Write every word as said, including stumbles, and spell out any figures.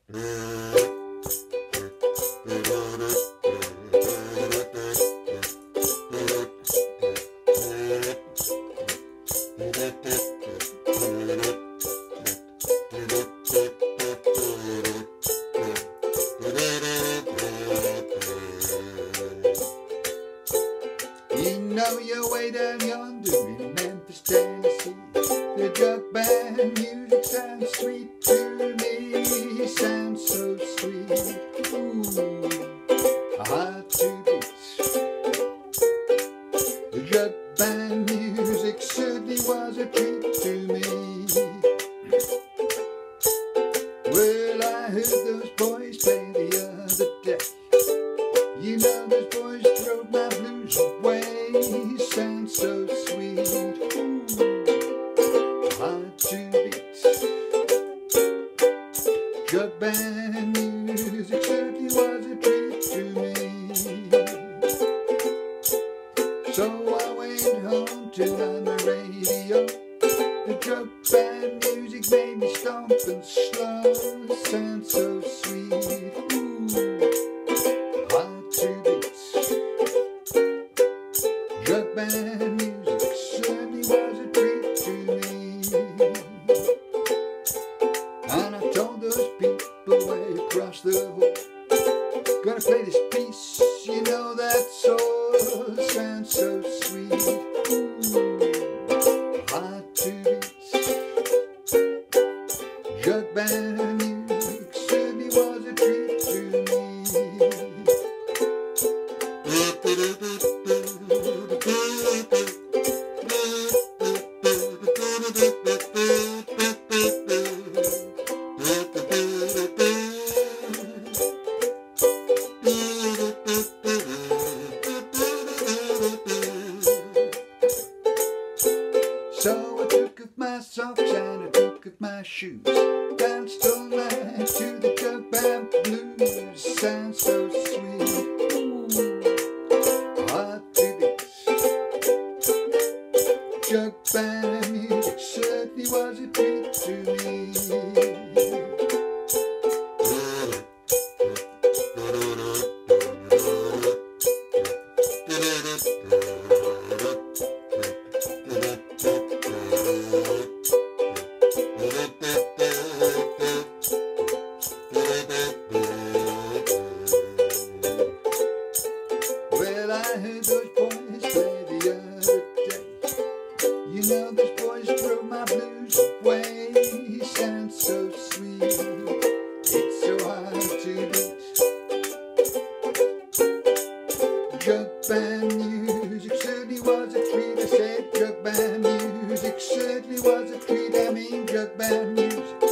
You know you're way down yonder in Memphis, Tennessee. The jug band music sounds sweet to me, sounds so sweet. Ooh, hard to beat. The jug band music certainly was a treat to me. Well, I heard those boys play the other day. You know those boys drove my blues away. Sounds so sweet. Ooh, hard to beat. Jug band music certainly was a treat to me. So I went home, turned on the radio. The jug band music made me stomp and slow. Sounds so sweet. Ooh, hard to beat. Jug band music certainly was a treat to me. And I told those people way across the hall, gonna play this piece, you know that soul sounds so sweet. Ooh, hard to beat. Jug band music certainly was a treat to me. So I took off my socks and I took off my shoes, danced all night to the jug band blues. Sounds so sweet. Ooh, hard to beat. Jug band music certainly was a treat to me. Well, I heard those boys play the other day. You know those boys drove my blues away. Sounds so sweet. It's so hard to beat. Jug band music certainly was a treat. I said jug band music certainly was a treat. I mean jug band music